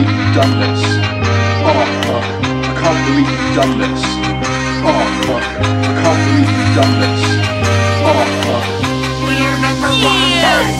believe you've done this. Oh fuck, I can't believe you've done this. Oh fuck, I can't believe you've done this. Oh fuck. We're number one.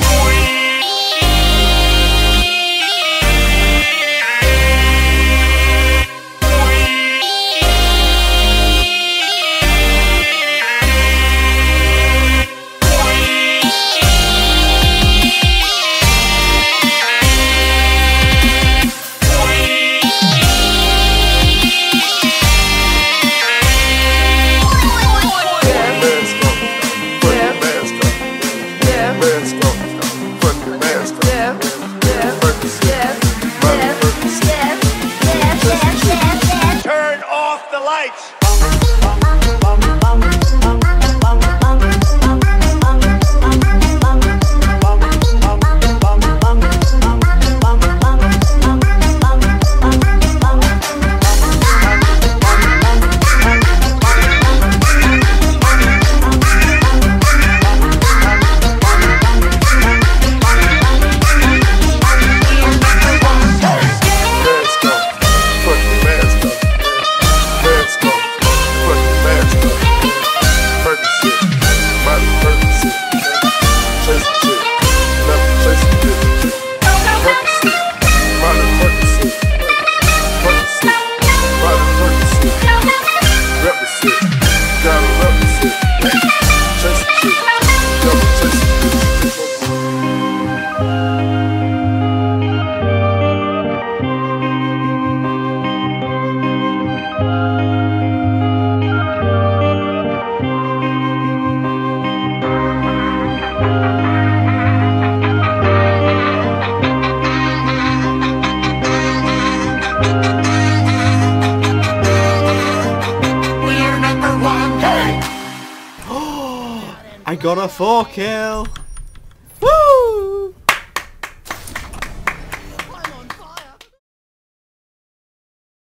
Turn off the lights. I got a 4 kill!